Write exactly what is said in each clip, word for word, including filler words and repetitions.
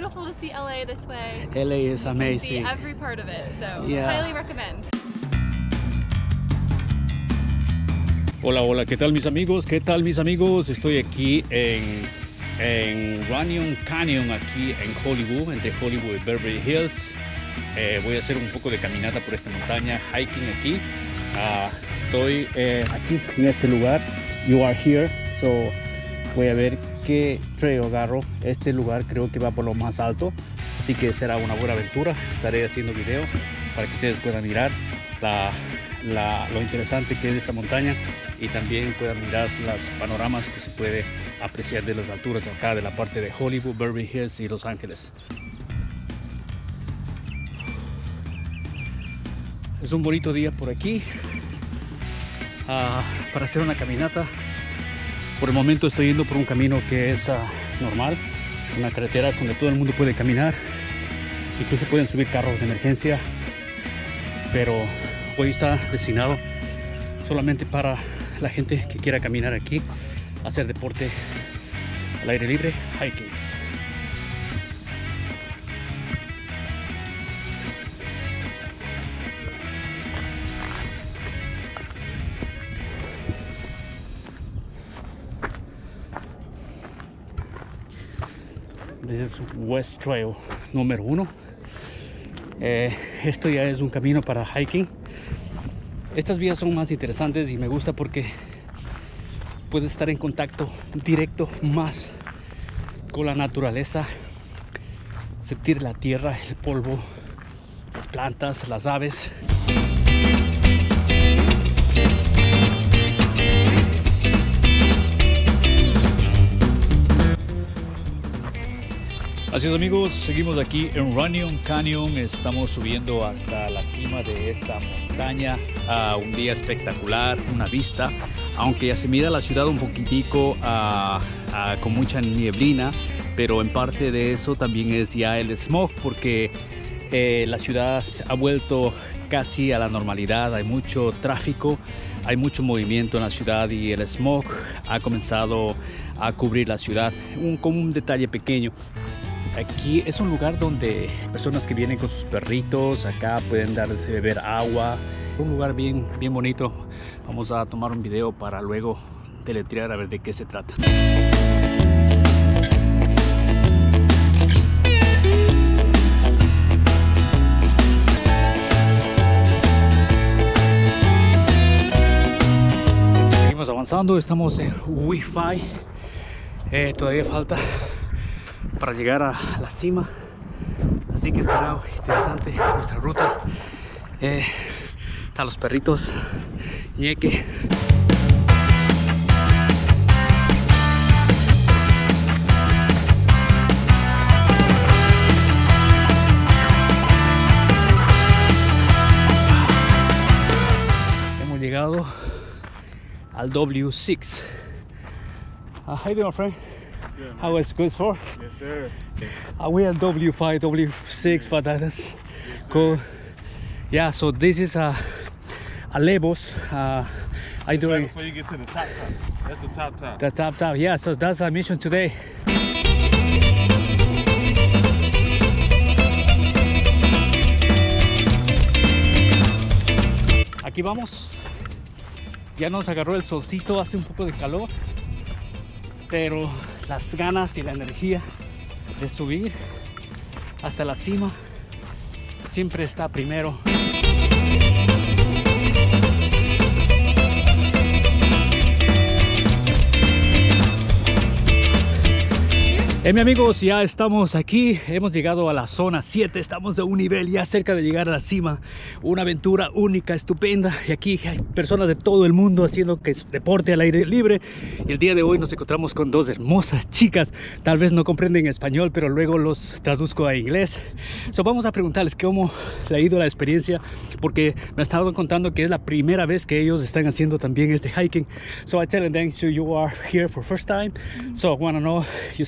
beautiful to see L A this way. L A is amazing. See every part of it, so Yeah. highly recommend. Hola, hola, ¿qué tal mis amigos? ¿Qué tal mis amigos? Estoy aquí en, en Runyon Canyon, aquí en Hollywood, entre Hollywood y Beverly Hills. Eh, voy a hacer un poco de caminata por esta montaña, hiking aquí. Uh, estoy eh, aquí en este lugar. You are here, so voy a ver qué trail agarro. Este lugar creo que va por lo más alto, así que será una buena aventura. Estaré haciendo video para que ustedes puedan mirar la, la, lo interesante que es esta montaña y también puedan mirar los panoramas que se puede apreciar de las alturas acá de la parte de Hollywood, Beverly Hills y Los Ángeles. Es un bonito día por aquí uh, para hacer una caminata. Por el momento estoy yendo por un camino que es uh, normal, una carretera donde todo el mundo puede caminar, incluso pueden subir carros de emergencia, pero hoy está destinado solamente para la gente que quiera caminar aquí, hacer deporte al aire libre, hiking. This is West Trail número uno. Eh, esto ya es un camino para hiking. Estas vías son más interesantes y me gusta porque puedes estar en contacto directo más con la naturaleza, sentir la tierra, el polvo, las plantas, las aves. Así es amigos, seguimos aquí en Runyon Canyon, estamos subiendo hasta la cima de esta montaña, uh, un día espectacular, una vista, aunque ya se mira la ciudad un poquitico uh, uh, con mucha nieblina, pero en parte de eso también es ya el smog, porque eh, la ciudad ha vuelto casi a la normalidad, hay mucho tráfico, hay mucho movimiento en la ciudad y el smog ha comenzado a cubrir la ciudad, un, como un detalle pequeño. Aquí es un lugar donde personas que vienen con sus perritos acá pueden dar de beber agua. Un lugar bien, bien bonito. Vamos a tomar un video para luego deletrear a ver de qué se trata. Seguimos avanzando, estamos en Wi-Fi. Eh, todavía falta para llegar a la cima, así que será interesante nuestra ruta. Eh, están los perritos, ñeque. Hemos llegado al W seis. Uh, how you doing, friend? Yeah, How was good for? yes, sir. Uh, we are W five, W six, but that's yes, cool. Yeah, so this is a, a Lebos. Uh, I Right doing before you get to the top top. That's the top top. the top top. Yeah, so that's our mission today. Aquí vamos. Ya nos agarró el solcito, hace un poco de calor, pero las ganas y la energía de subir hasta la cima siempre está primero. Eh, mis amigos, ya estamos aquí, hemos llegado a la zona siete, estamos a un nivel ya cerca de llegar a la cima, una aventura única, estupenda, y aquí hay personas de todo el mundo haciendo que es deporte al aire libre, y el día de hoy nos encontramos con dos hermosas chicas, tal vez no comprenden español, pero luego los traduzco a inglés. So, vamos a preguntarles cómo le ha ido la experiencia, porque me estaban contando que es la primera vez que ellos están haciendo también este hiking. So I tell them, so you are here for first time, so I want to know your experience.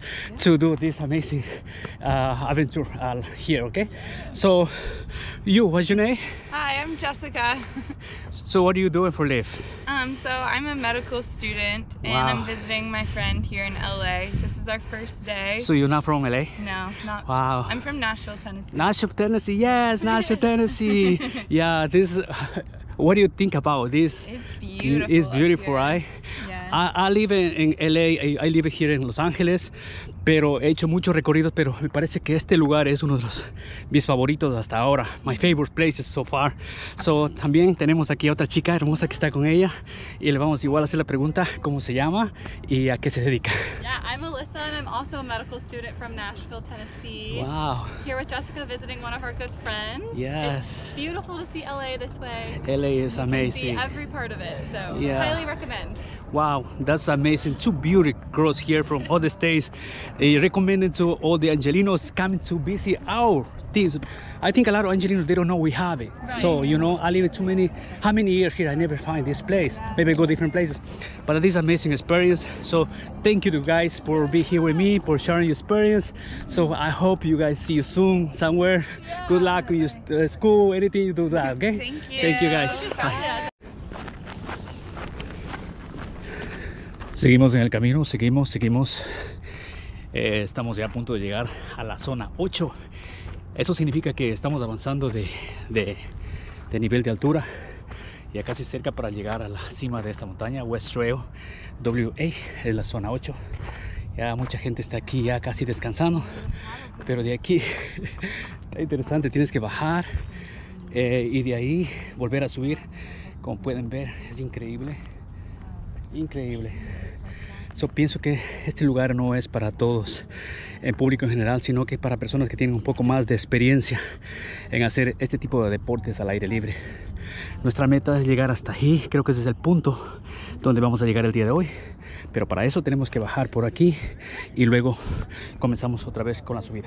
to do this amazing uh, adventure uh, here, okay? So, you, what's your name? Hi, I'm Jessica. So what are you doing for live? Um, so I'm a medical student and Wow. I'm visiting my friend here in L A. This is our first day. So you're not from L A? No, not. Wow. I'm from Nashville, Tennessee. Nashville, Tennessee, yes, Nashville, Tennessee. Yeah, this is, what do you think about this? It's beautiful. It's up beautiful, here. right? Yeah. I, I live in, in L A, I, I live here in Los Ángeles, pero he hecho muchos recorridos, pero me parece que este lugar es uno de los mis favoritos hasta ahora. My favorite places so far. So, también tenemos aquí a otra chica hermosa que está con ella y le vamos igual a hacer la pregunta cómo se llama y a qué se dedica. Yeah, I'm Alyssa and I'm also a medical student from Nashville, Tennessee. Wow. Here with Jessica visiting one of our good friends. Yes. It's beautiful to see L A this way. L A is See amazing. every part of it, so Yeah. highly recommend. Wow, that's amazing. Two beautiful girls here from other states. I recommend to all the Angelinos coming to visit our things. I think a lot of Angelinos, they don't know we have it. Right. So, you know, I live too many, how many years here, I never find this place. Maybe I go different places. But this is amazing experience. So thank you to guys for being here with me, for sharing your experience. So I hope you guys see you soon somewhere. Yeah. Good luck with your uh, school, anything you do that, okay? Thank you. Thank you guys. Bye. Gracias. Seguimos en el camino, seguimos, seguimos. Eh, estamos ya a punto de llegar a la zona ocho. Eso significa que estamos avanzando de, de, de nivel de altura. Ya casi cerca para llegar a la cima de esta montaña, West Trail W A, es la zona ocho. Ya mucha gente está aquí ya casi descansando. Pero de aquí, está interesante, tienes que bajar eh, y de ahí volver a subir. Como pueden ver, es increíble. Increíble. So, pienso que este lugar no es para todos en público en general, sino que para personas que tienen un poco más de experiencia en hacer este tipo de deportes al aire libre. Nuestra meta es llegar hasta ahí. Creo que ese es el punto donde vamos a llegar el día de hoy, pero para eso tenemos que bajar por aquí y luego comenzamos otra vez con la subida.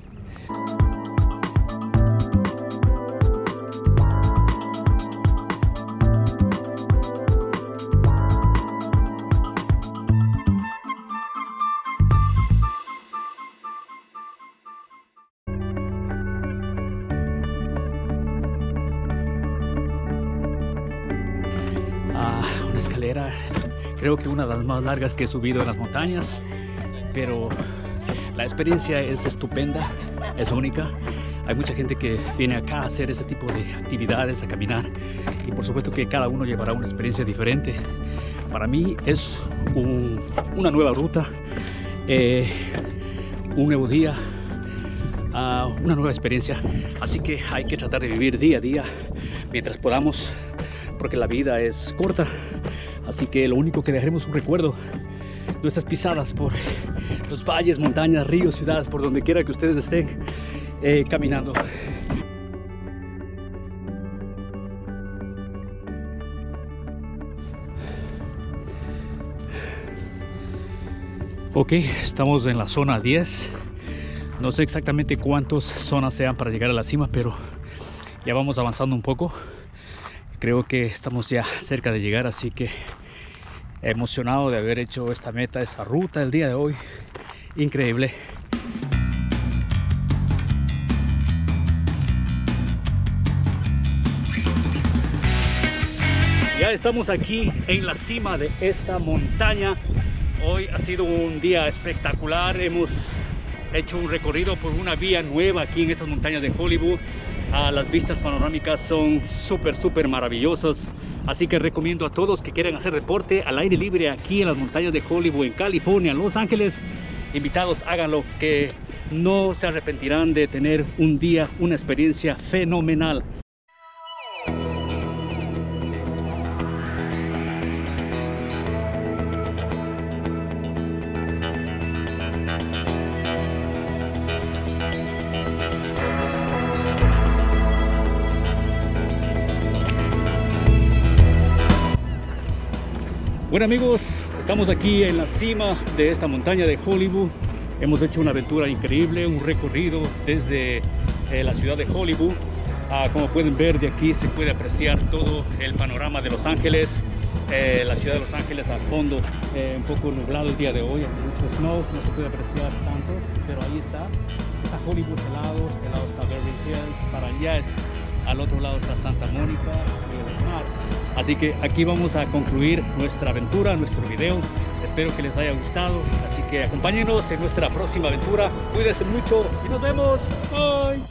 Una escalera, creo que una de las más largas que he subido en las montañas, pero la experiencia es estupenda, es única. Hay mucha gente que viene acá a hacer ese tipo de actividades, a caminar, y por supuesto que cada uno llevará una experiencia diferente. Para mí es un, una nueva ruta, eh, un nuevo día, uh, una nueva experiencia, así que hay que tratar de vivir día a día mientras podamos, porque la vida es corta. Así que lo único que dejaremos es un recuerdo, nuestras pisadas por los valles, montañas, ríos, ciudades, por donde quiera que ustedes estén eh, caminando. Ok, estamos en la zona diez. No sé exactamente cuántas zonas sean para llegar a la cima, pero ya vamos avanzando un poco. Creo que estamos ya cerca de llegar, así que emocionado de haber hecho esta meta, esta ruta el día de hoy. Increíble. Ya estamos aquí en la cima de esta montaña. Hoy ha sido un día espectacular. Hemos hecho un recorrido por una vía nueva aquí en estas montañas de Hollywood. Ah, las vistas panorámicas son súper, súper maravillosas. Así que recomiendo a todos que quieran hacer deporte al aire libre aquí en las montañas de Hollywood, en California, Los Ángeles. Invitados, háganlo, que no se arrepentirán de tener un día, una experiencia fenomenal. Bueno amigos, estamos aquí en la cima de esta montaña de Hollywood. Hemos hecho una aventura increíble, un recorrido desde eh, la ciudad de Hollywood. Ah, como pueden ver, de aquí se puede apreciar todo el panorama de Los Ángeles, eh, la ciudad de Los Ángeles al fondo. eh, un poco nublado el día de hoy, hay mucho snow, no se puede apreciar tanto, pero ahí está. Está Hollywood al lado, este lado está Beverly Hills, para allá es, al otro lado está Santa Mónica, Río del Mar. Así que aquí vamos a concluir nuestra aventura, nuestro video. Espero que les haya gustado, así que acompáñenos en nuestra próxima aventura. Cuídense mucho y nos vemos. Bye.